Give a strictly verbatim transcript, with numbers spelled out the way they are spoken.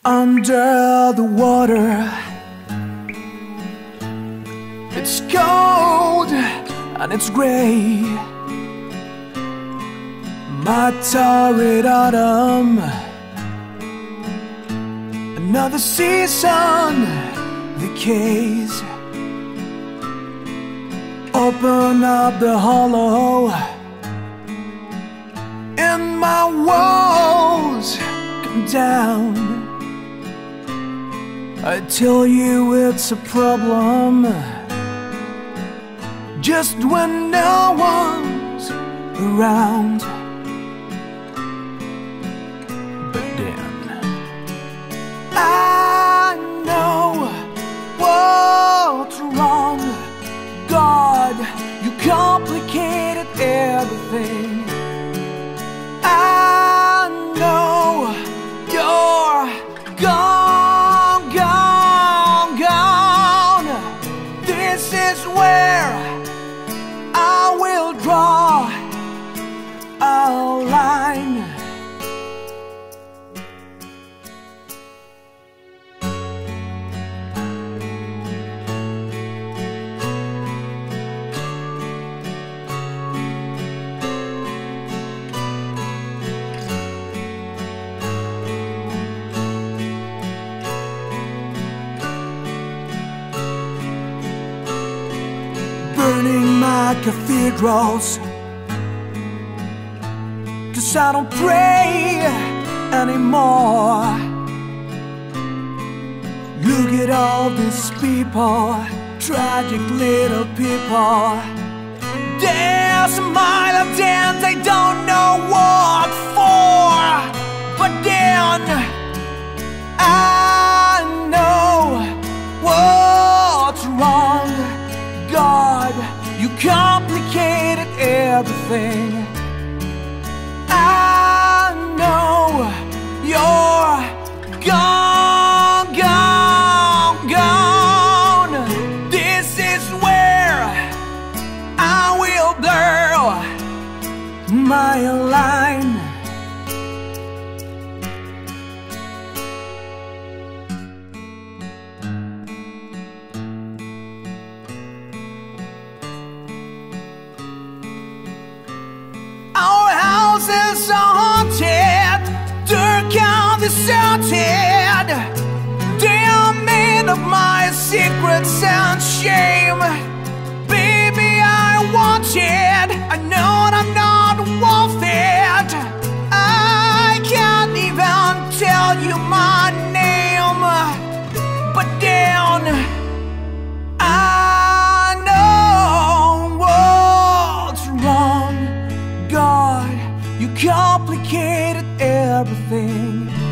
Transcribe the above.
Under the water, it's cold and it's gray. My torrid autumn, another season decays. Open up the hollow, and my walls come down. I tell you it's a problem just when no one's around. But then I know what's wrong. God, you complicated everything. I know you're gone, gone, gone. This is where I will draw a line. Burning my cathedrals, 'cause I don't pray anymore. Look at all these people, tragic little people. They smile at them, they don't know what for. But then I know what's wrong. God, you complicated everything. I know you're gone, gone, gone. This is where I will draw my line. Our house is haunted, dark and deserted. They are made of my secrets and shame. Baby, I want it, I know I'm not worth it. I can't even tell you my name. But then I know what's wrong. God, you complicated everything.